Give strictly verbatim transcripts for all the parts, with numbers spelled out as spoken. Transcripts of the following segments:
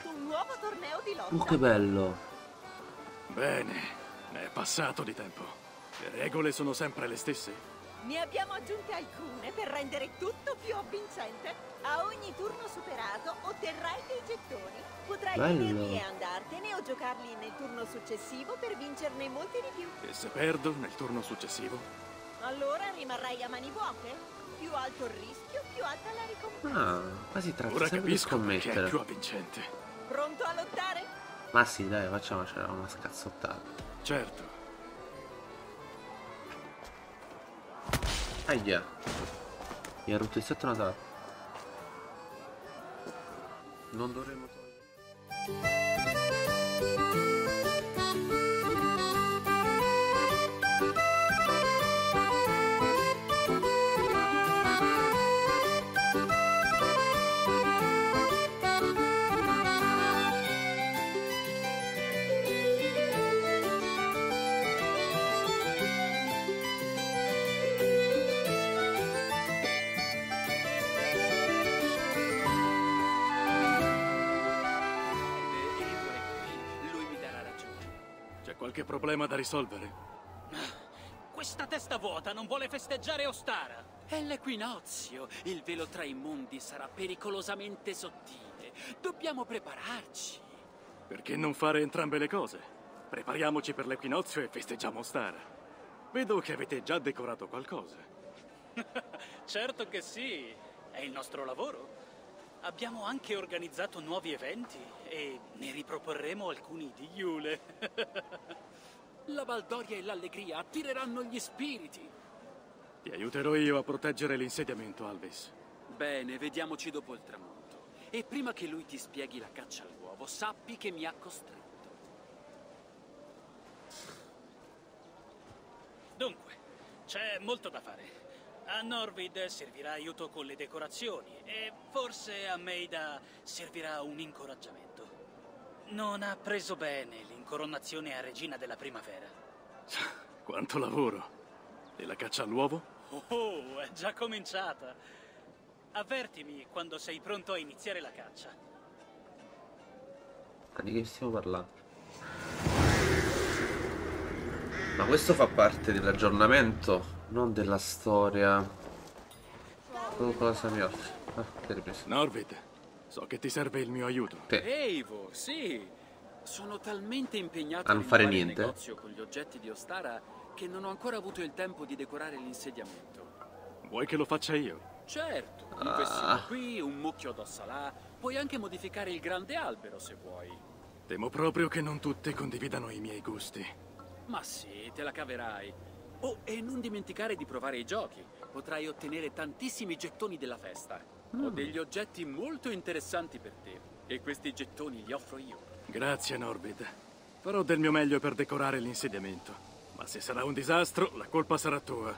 organizzato un nuovo torneo di lotta. Oh, che bello. Bene, è passato di tempo. Le regole sono sempre le stesse? Ne abbiamo aggiunte alcune per rendere tutto più avvincente. A ogni turno superato otterrai dei gettoni. Potrai Bello. tenerli e andartene o giocarli nel turno successivo per vincerne molti di più. E se perdo nel turno successivo? Allora rimarrai a mani vuote. Più alto il rischio, più alta la ricompensa. Ah, ma si tratta Ora sempre di capisco perché è scommettere. più avvincente. Pronto a lottare? Ma sì, dai, facciamocela una scazzottata. Certo. Aia. Mi ha rotto il setto natale. Non dovremmo togliere. Qualche problema da risolvere? Questa testa vuota non vuole festeggiare Ostara. È l'equinozio. Il velo tra i mondi sarà pericolosamente sottile. Dobbiamo prepararci. Perché non fare entrambe le cose? Prepariamoci per l'equinozio e festeggiamo Ostara. Vedo che avete già decorato qualcosa. Certo che sì. È il nostro lavoro. Abbiamo anche organizzato nuovi eventi e ne riproporremo alcuni di Yule. La baldoria e l'allegria attireranno gli spiriti. Ti aiuterò io a proteggere l'insediamento, Alvis. Bene, vediamoci dopo il tramonto. E prima che lui ti spieghi la caccia all'uovo, sappi che mi ha costretto. Dunque, c'è molto da fare. A Norvid servirà aiuto con le decorazioni e forse a Maida servirà un incoraggiamento. Non ha preso bene l'incoronazione a regina della primavera. Quanto lavoro! E la caccia all'uovo? Oh, è già cominciata. Avvertimi quando sei pronto a iniziare la caccia. Ma di che stiamo parlando? Ma questo fa parte dell'aggiornamento, non della storia. Tu cosa mi offri? Ah, che ripreso. Norvid, so che ti serve il mio aiuto. Te. Eivor, sì. Sono talmente impegnato A non fare il niente. negozio con gli oggetti di Ostara che non ho ancora avuto il tempo di decorare l'insediamento. Vuoi che lo faccia io? Certo, un Ah. fessino qui, un mucchio d'ossa là. Puoi anche modificare il grande albero se vuoi. Temo proprio che non tutti condividano i miei gusti. Ma sì, te la caverai. Oh, e non dimenticare di provare i giochi. Potrai ottenere tantissimi gettoni della festa. Ho degli oggetti molto interessanti per te. E questi gettoni li offro io. Grazie, Norvid. Farò del mio meglio per decorare l'insediamento. Ma se sarà un disastro, la colpa sarà tua.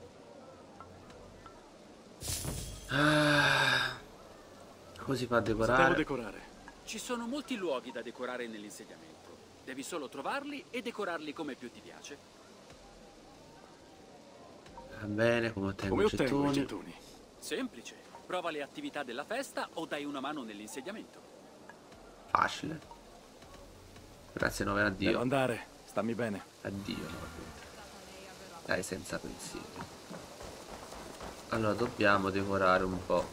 Ah, come si fa a Cosa devo decorare? decorare? Ci sono molti luoghi da decorare nell'insediamento. Devi solo trovarli e decorarli come più ti piace. Va bene, come ottengo Come i ottengo i gettoni? gettoni? Semplice. Prova le attività della festa o dai una mano nell'insediamento. Facile. Grazie nove, Devo addio. andare. Stammi bene. Addio Norvid. Dai, senza pensieri. Allora dobbiamo decorare un po'.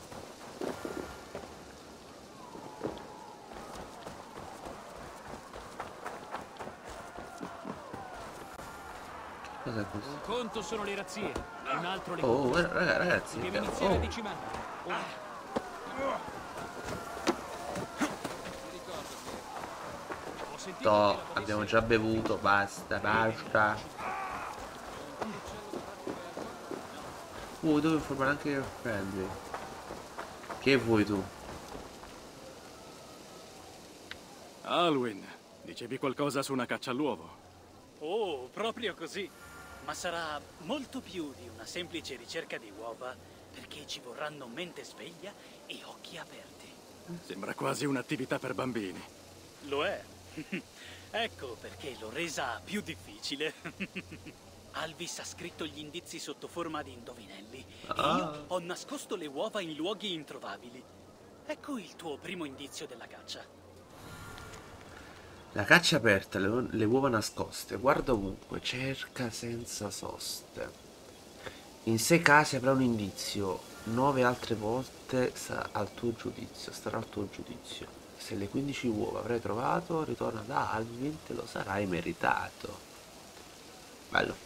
Cos'è questo? Un conto sono le razzie, un altro le Oh, eh, raga- ragazzi, Devi che- iniziare a oh, decimare. Ho sentito to, che la abbiamo potessi- già bevuto, basta, basta. Uh, devo informare anche il friendly. Che vuoi tu? Alwyn, dicevi qualcosa su una caccia all'uovo? Oh, proprio così. Ma sarà molto più di una semplice ricerca di uova, perché ci vorranno mente sveglia e occhi aperti. Sembra quasi un'attività per bambini. Lo è. Ecco perché l'ho resa più difficile. Alvis ha scritto gli indizi sotto forma di indovinelli Ah. e io ho nascosto le uova in luoghi introvabili. Ecco il tuo primo indizio della caccia. La caccia aperta, le, le uova nascoste. Guarda ovunque, cerca senza soste. In sei casi avrà un indizio. Nove altre volte sarà al tuo giudizio. Starà al tuo giudizio. Se le quindici uova avrai trovato, ritorna da Alvin, te lo sarai meritato. Bello.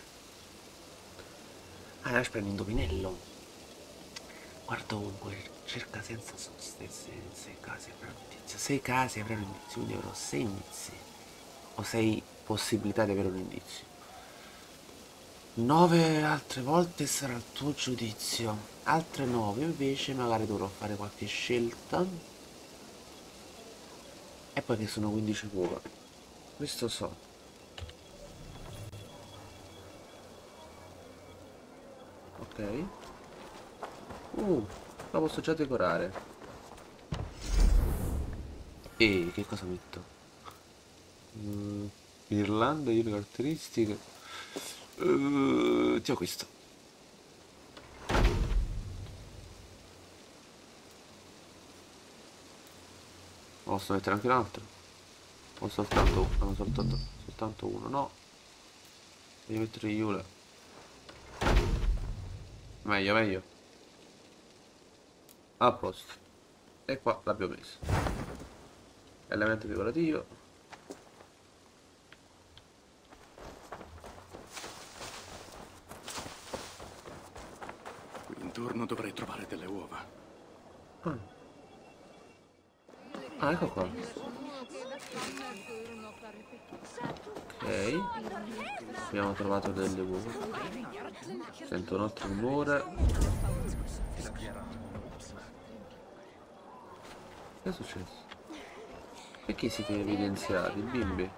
Ah, adesso prendi indovinello. Guarda ovunque, cerca senza soste. In sei casi avrà un indizio. Sei casi avranno un indizio, quindi avrò sei indizi. O sei possibilità di avere un indizio. Nove altre volte sarà il tuo giudizio. Altre nove invece magari dovrò fare qualche scelta. E poi che sono quindici uova. Questo so. Ok. Uh, la posso già decorare. E che cosa metto? Mm, Irlanda, io le caratteristiche. Uh, ti ho questo. Posso mettere anche un altro? O soltanto uno? No, soltanto, soltanto uno, no. Devo mettere Iule. Meglio, meglio. A posto. E qua l'abbiamo messo. Elemento decorativo. Qui intorno dovrei trovare delle uova. Ah, ah ecco qua. Ok. Abbiamo trovato delle uova. Sento un altro rumore. Che è successo? Perché siete evidenziati, bimbi?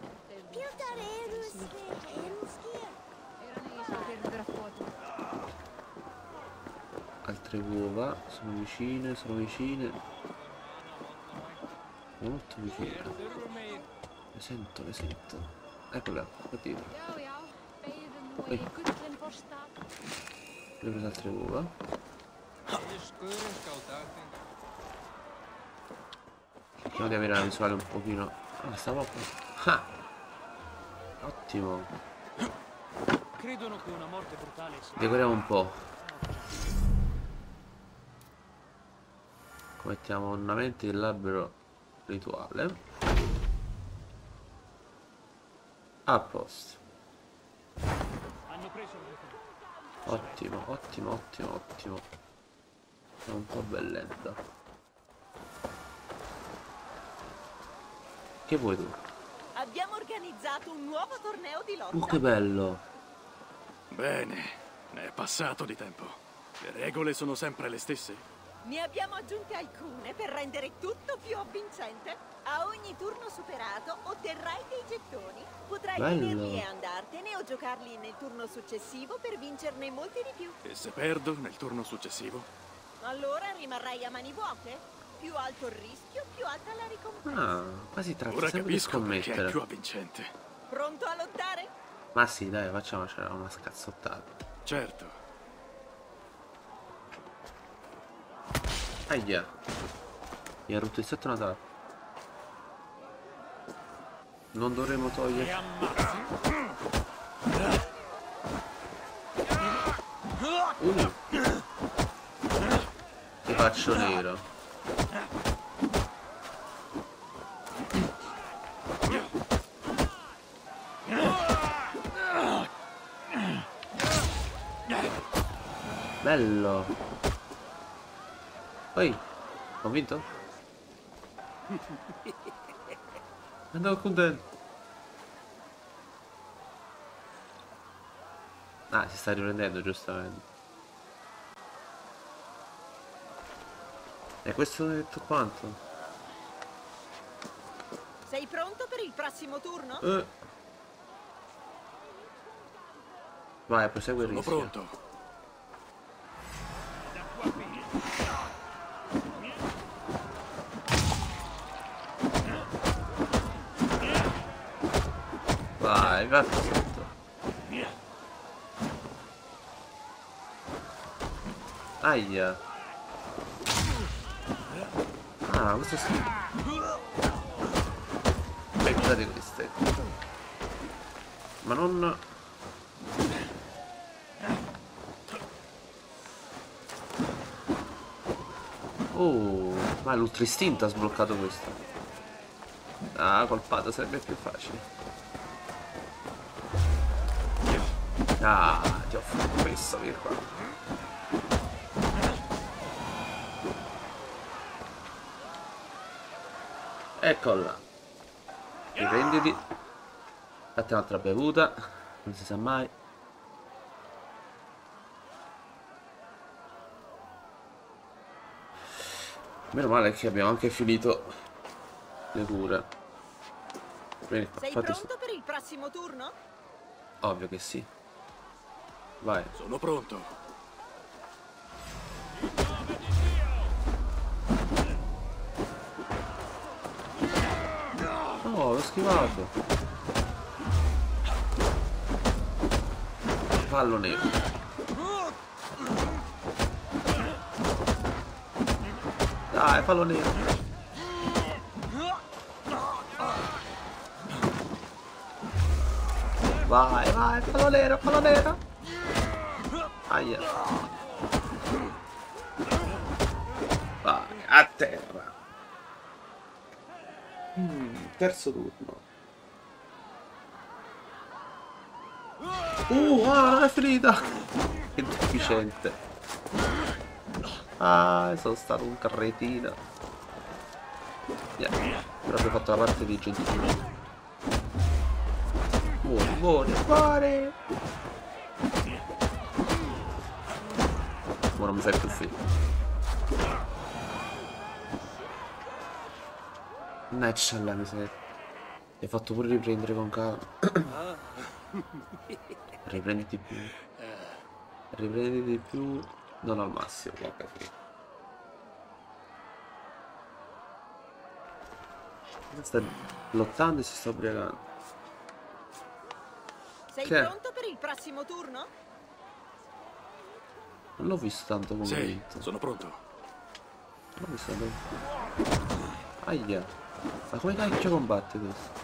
Altre uova, sono vicine, sono vicine. Molto vicine. Le sento, le sento. Eccola, qua dietro. Ehi. Le ho preso altre uova. Cerchiamo di avere la visuale un pochino. Ah, stavo qua. Ah! Ottimo. Credono che una morte brutale sia... Decoriamo un po'. Mettiamo ornamenti dell'albero rituale. A posto. Hanno preso il Ottimo, ottimo, ottimo, ottimo. È un po' bellenda. Che vuoi tu? Abbiamo organizzato un nuovo torneo di lotta. Uh, che bello. Bene, è passato di tempo. Le regole sono sempre le stesse? Ne abbiamo aggiunte alcune per rendere tutto più avvincente. A ogni turno superato otterrai dei gettoni. Potrai Bello. tenerli e andartene o giocarli nel turno successivo per vincerne molti di più. E se perdo nel turno successivo? Allora rimarrai a mani vuote. Più alto il rischio, più alta la ricompensa. Ah, ma si tratta Ora sempre di capisco perché è scommettere. più avvincente. Pronto a lottare? Ma sì, dai, facciamoci una scazzottata. Certo. Aia. Mi ha rotto il setto Natale. Non dovremmo togliere. Uh. Ti faccio nero. Bello. Poi, ho vinto? Andavo contento. Ah, si sta riprendendo giustamente. E questo è tutto quanto? Sei pronto per il prossimo turno? Eh. Vai, prosegue il Sono rischio. pronto. Vai, vai sotto. Aia. Ah, questo sì. Peccato. Guardate queste. Ma non... Oh, ma l'ultra istinto ha sbloccato questo. Ah, colpato sarebbe più facile. Ah, ti ho fatto questo, vieni qua. Eccola. Riprenditi. Fatti un'altra bevuta. Non si sa mai. Meno male che abbiamo anche finito le cure. Vieni qua, Sei fatti pronto su. per il prossimo turno? Ovvio che sì. Vai. Sono pronto. Oh, l'ho schivato. Fallo nero. Dai, fallo nero. Vai, vai, fallo nero, fallo nero. Aia. Vai, a terra. Mm, terzo turno. Uh, ah, non è finita. Che deficiente. Ah, sono stato un carretino. Yeah. Però abbiamo fatto la parte di gentile. Muori, muori, muori. Ma non mi fai più figlio. Mannaggia la miseria. Ti hai fatto pure riprendere con calma. Riprenditi più. Riprenditi di più. Non al massimo, guarda qui. Sta lottando e si sta ubriacando. Sei Che? pronto per il prossimo turno? Non l'ho visto tanto come Sì, vinto. sono pronto. Non l'ho visto tanto. Aia. Ma come cacchio combatte questo?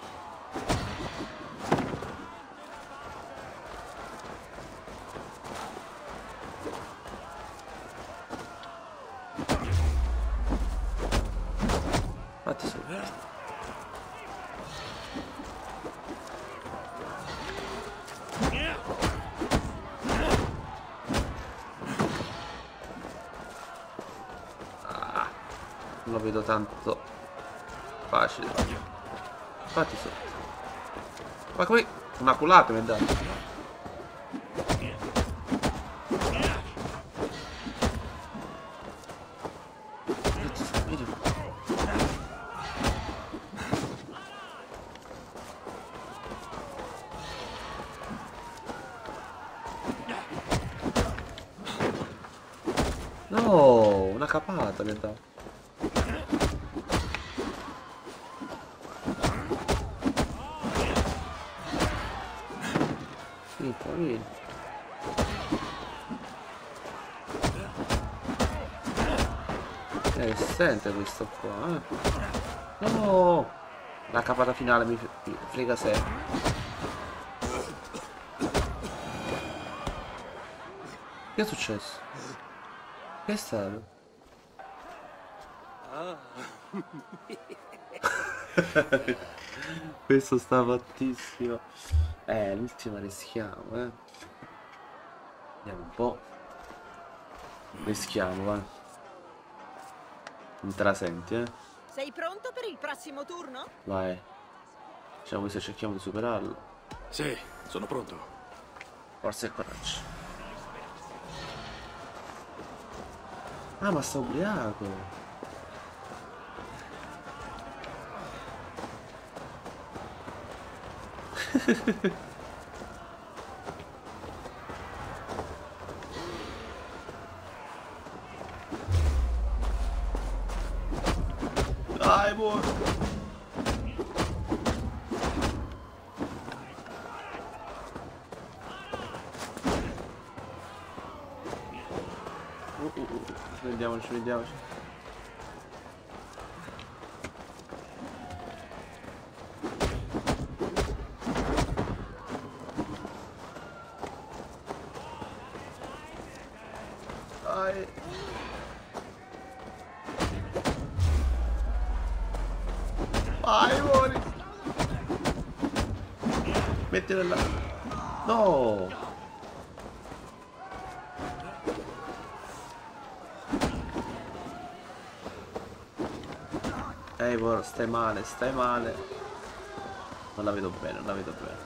Fatti su. Ah, non lo vedo tanto facile. Fatti sotto. Ma come? Una culata mi ha dato. No, una capata mi ha dato. Vieni qua, vieni. È resistente questo qua, eh. No! La capata finale mi mi frega sempre. Che è successo? Che è stato? Questo sta fattissimo. Eh, l'ultima rischiamo, eh. Vediamo un po'. Rischiamo, va. Non te la senti, eh? Sei pronto per il prossimo turno? Vai. Diciamo che se cerchiamo di superarlo. Sì, sono pronto. Forza e coraggio. Ah, ma sta ubriaco. Dai, muore. Uh, uh, uh. Vediamoci, vediamoci. Vai, muori. Mettila là. No. Eivor, stai male, stai male. Non la vedo bene, non la vedo bene.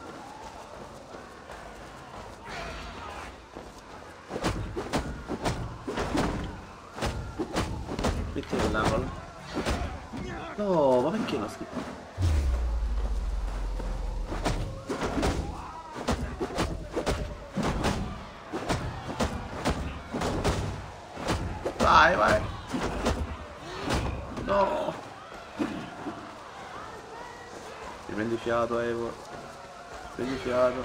Mettila là. No, ma perché non schifo? Vai, vai. No. Prendi fiato, Eivor. Prendi fiato.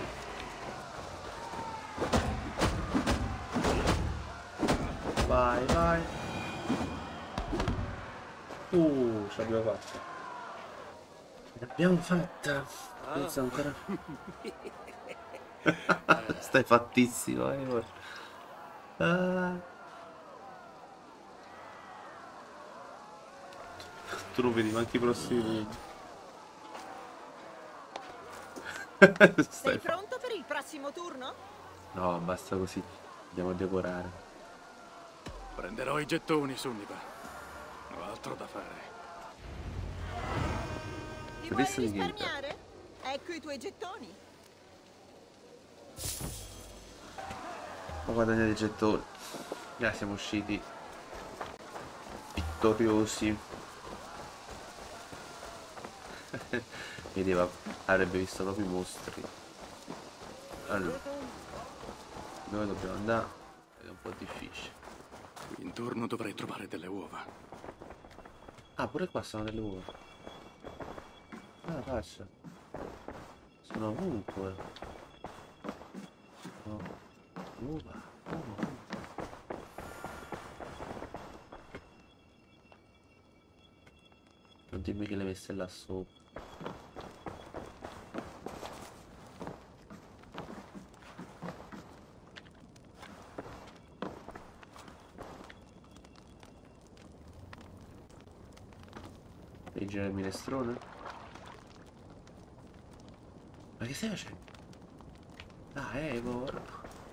Vai, vai. Uh, ce l'abbiamo fatta. L'abbiamo fatta. Pensa ancora. Stai fattissimo, Eivor. Ah. Tu non vedi manchi i prossimi punti. Sei pronto per il prossimo turno? No, basta così. Andiamo a decorare. Prenderò i gettoni, Sunniva. Ho altro da fare. Ti vuoi risparmiare? Ecco i tuoi gettoni. Ho guadagnato i gettoni. Ya, siamo usciti vittoriosi. Vedeva, avrebbe visto proprio i mostri. Allora, dove dobbiamo andare? È un po' difficile. Qui intorno dovrei trovare delle uova. Ah, pure qua sono delle uova. Ah, faccia. Sono ovunque. No. Uova. Uova. Non dimmi che le hai messe là sopra. Devi girare il minestrone? Ma che stai facendo? Ah, Eivor.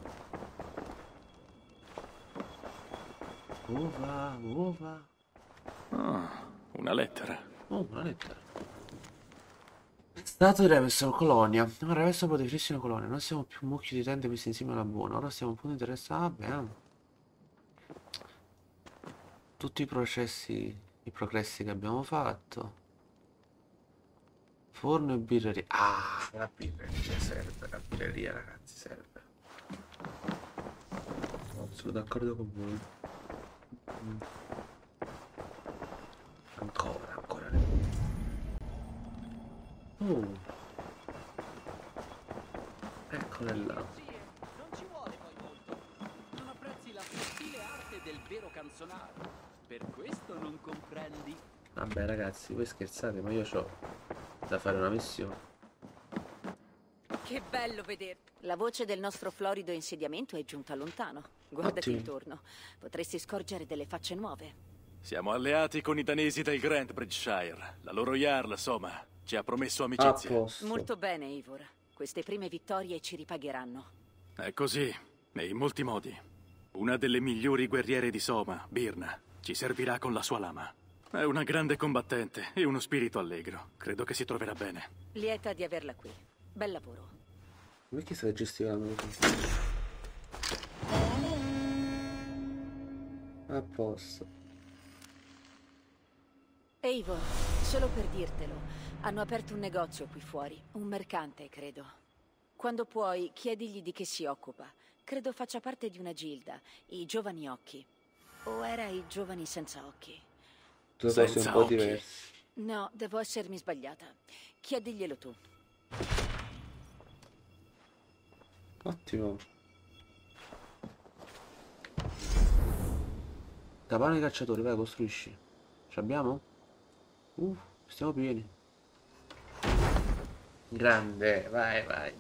Uova, uova. Ah, una lettera. Oh, una lettera. Stato di Revestro, colonia. No, Revestro potenzialissima colonia. Non siamo più un mucchio di tende messe insieme alla buona. Ora stiamo un punto interessati. Ah, bene. Tutti i processi, i progressi che abbiamo fatto. Forno e birreria. Ah, la birreria serve. La birreria, ragazzi, serve. Sono d'accordo con voi. Mm. Ancora, ancora. Oh. Eccole là. Non ci vuole poi molto. Non apprezzi la sottile arte del vero canzonaro. Per questo non comprendi. Vabbè ragazzi, voi scherzate, ma io ho da fare una missione. Che bello vederti. La voce del nostro florido insediamento è giunta lontano. Guardati Ottimo. intorno. Potresti scorgere delle facce nuove. Siamo alleati con i danesi del Grand Bridgeshire. La loro Jarl, Soma, ci ha promesso A amicizia. posto. Molto bene, Eivor. Queste prime vittorie ci ripagheranno. È così, e in molti modi. Una delle migliori guerriere di Soma, Birna, ci servirà con la sua lama. È una grande combattente e uno spirito allegro. Credo che si troverà bene. Lieta di averla qui. Bel lavoro. Perché stai gesticando così? A posto. Eivor, solo per dirtelo, hanno aperto un negozio qui fuori. Un mercante, credo. Quando puoi, chiedigli di che si occupa. Credo faccia parte di una gilda, i Giovani Occhi. O era i Giovani Senza Occhi? Due cose un Senza po' occhi. diverse. No, devo essermi sbagliata. Chiediglielo tu. Ottimo. Capane cacciatori, vai, costruisci. Ce l'abbiamo? Uh, stiamo pieni. Grande, vai, vai.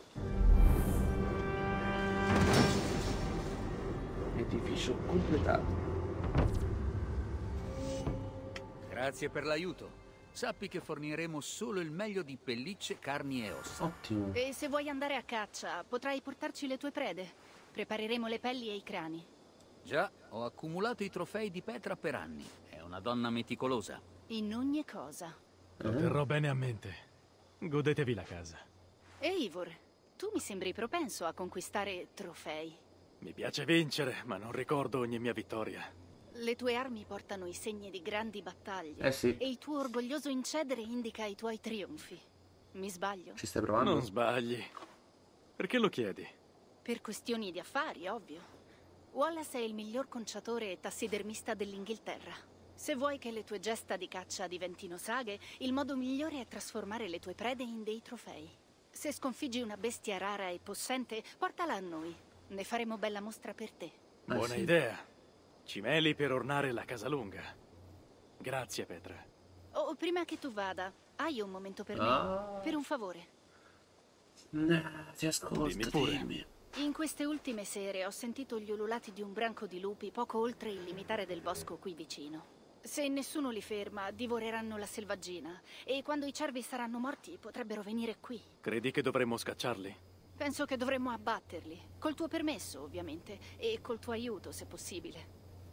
Edificio completato. Grazie per l'aiuto. sappi che forniremo solo il meglio di pellicce, carni e ossa. Ottimo. E se vuoi andare a caccia, potrai portarci le tue prede. Prepareremo le pelli e i crani. Già, ho accumulato i trofei di Petra per anni. È una donna meticolosa. In ogni cosa. Lo terrò bene a mente. Godetevi la casa. E Ivor, tu mi sembri propenso a conquistare trofei. Mi piace vincere, ma non ricordo ogni mia vittoria. Le tue armi portano i segni di grandi battaglie. Eh sì. E il tuo orgoglioso incedere indica i tuoi trionfi. Mi sbaglio? Ci stai provando? Non sbagli. Perché lo chiedi? Per questioni di affari, ovvio. Wallace è il miglior conciatore e tassidermista dell'Inghilterra. Se vuoi che le tue gesta di caccia diventino saghe, il modo migliore è trasformare le tue prede in dei trofei. Se sconfiggi una bestia rara e possente, portala a noi. Ne faremo bella mostra per te. Ah, Buona sì. idea. Cimeli per ornare la casa lunga. Grazie, Petra. Oh, prima che tu vada, hai un momento per Ah. me? Per un favore. No, ti ascolto, Dimmi pure. dimmi. In queste ultime sere ho sentito gli ululati di un branco di lupi poco oltre il limitare del bosco qui vicino. Se nessuno li ferma, divoreranno la selvaggina. E quando i cervi saranno morti, potrebbero venire qui. Credi che dovremmo scacciarli? Penso che dovremmo abbatterli. Col tuo permesso, ovviamente. E col tuo aiuto, se possibile.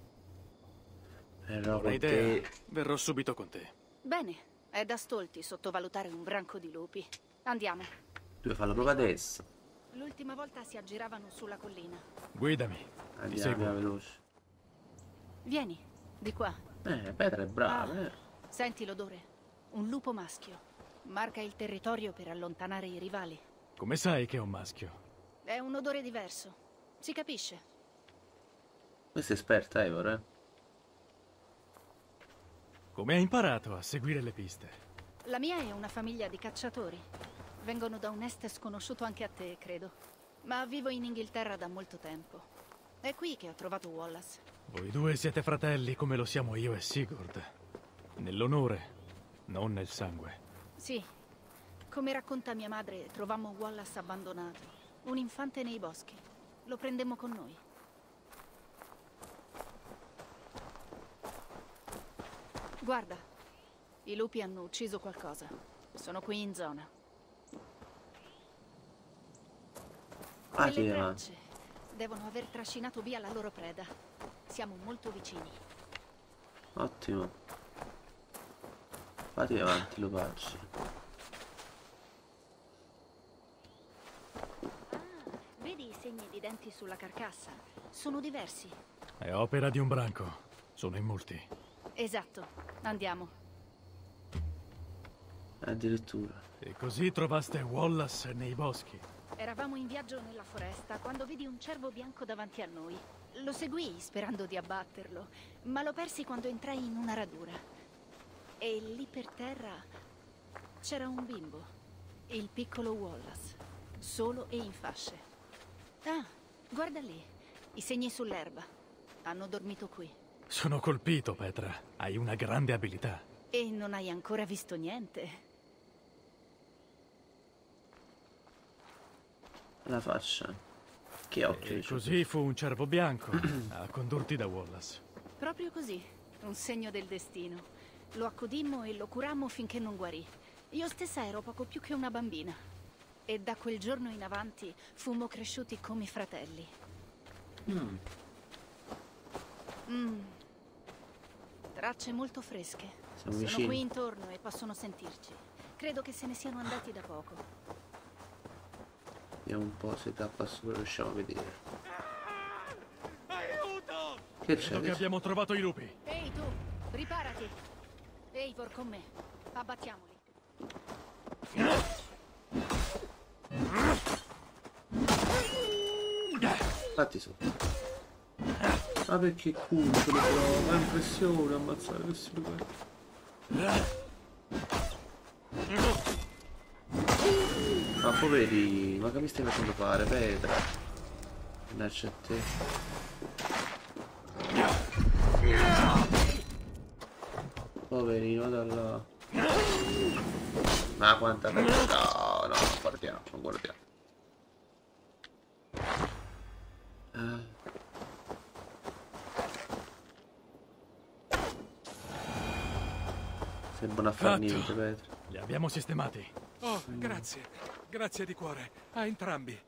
Però Buona con idea. te... Verrò subito con te. Bene, è da stolti sottovalutare un branco di lupi. Andiamo. Devi farlo proprio adesso. L'ultima volta si aggiravano sulla collina. Guidami. Ti Andiamo seguo. veloce. Vieni, di qua. Eh, Petra è brava, Ah, eh. senti l'odore. Un lupo maschio. Marca il territorio per allontanare i rivali. Come sai che è un maschio? È un odore diverso. Si capisce. Questa è esperta, Ivor, eh. Come hai imparato a seguire le piste? La mia è una famiglia di cacciatori. Vengono da un est sconosciuto anche a te, credo. Ma vivo in Inghilterra da molto tempo. È qui che ho trovato Wallace. Voi due siete fratelli come lo siamo io e Sigurd. Nell'onore, non nel sangue. Sì. Come racconta mia madre, trovammo Wallace abbandonato. Un infante nei boschi. Lo prendemmo con noi. Guarda, i lupi hanno ucciso qualcosa. Sono qui in zona. Ah, Quelle sì, ma... tracce devono aver trascinato via la loro preda. Siamo molto vicini. Ottimo. Fate avanti, lupacci. Ah, vedi i segni di denti sulla carcassa? Sono diversi. È opera di un branco. Sono in molti. Esatto. Andiamo. Addirittura. E così trovaste Wallace nei boschi. Eravamo in viaggio nella foresta quando vidi un cervo bianco davanti a noi. Lo seguii sperando di abbatterlo, ma lo persi quando entrai in una radura. E lì per terra c'era un bimbo, il piccolo Wallace, solo e in fasce. Ah, guarda lì, i segni sull'erba. Hanno dormito qui. Sono colpito, Petra. Hai una grande abilità. E non hai ancora visto niente. La faccia. Che occhio. E dice. così fu un cervo bianco a condurti da Wallace. Proprio così, un segno del destino. Lo accudimmo e lo curammo finché non guarì. Io stessa ero poco più che una bambina. E da quel giorno in avanti fummo cresciuti come fratelli. Mm. Mm. Tracce molto fresche. Siamo Sono vicini. qui intorno e possono sentirci. Credo che se ne siano andati da poco. Vediamo un po' se da qua sopra riusciamo a vedere. Aiuto! Che c'è? Credo che abbiamo trovato i lupi. Ehi tu, riparati. Eivor con me. Abbattiamoli. Fatti sotto. Ma perché culo ce lo provo? Fa impressione ammazzare questi lupi. Ma poveri, ma che mi stai facendo fare, Petra? Lascia a te. Poverino, da là. Ma quanta bella. No, no, non guardiamo, non guardiamo. Ah. Sei buono a far Fatto. niente, Petra. Li abbiamo sistemati. Oh, grazie. Grazie di cuore. A entrambi.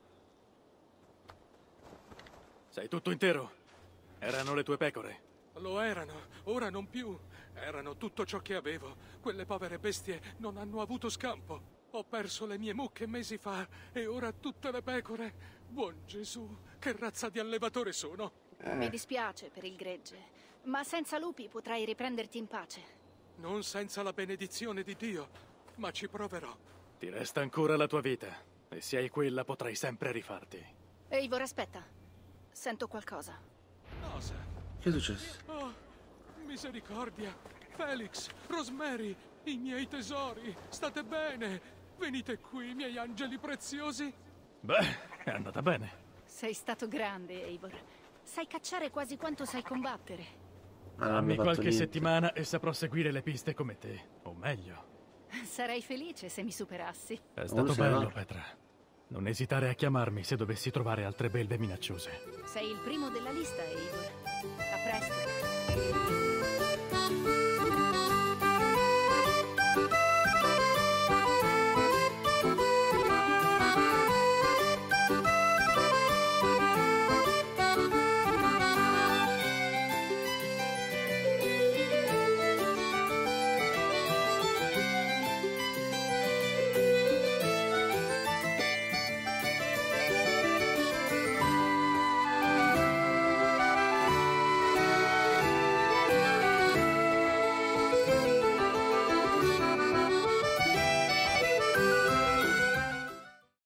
Sei tutto intero? Erano le tue pecore? Lo erano, ora non più. Erano tutto ciò che avevo. Quelle povere bestie non hanno avuto scampo. Ho perso le mie mucche mesi fa e ora tutte le pecore. Buon Gesù, che razza di allevatore sono. Mi dispiace per il gregge, ma senza lupi potrai riprenderti in pace. Non senza la benedizione di Dio, ma ci proverò. Ti resta ancora la tua vita. E se hai quella potrai sempre rifarti. Eivor, aspetta. Sento qualcosa. Cosa? Che è successo? Oh, misericordia. Felix, Rosemary, i miei tesori. State bene? Venite qui, miei angeli preziosi. Beh, è andata bene. Sei stato grande, Eivor. Sai cacciare quasi quanto sai combattere. Ma non Dammi abbiamo fatto qualche niente. settimana e saprò seguire le piste come te. O meglio. Sarei felice se mi superassi. È stato se no. bello, Petra. Non esitare a chiamarmi se dovessi trovare altre belve minacciose. Sei il primo della lista, Eivor. A presto.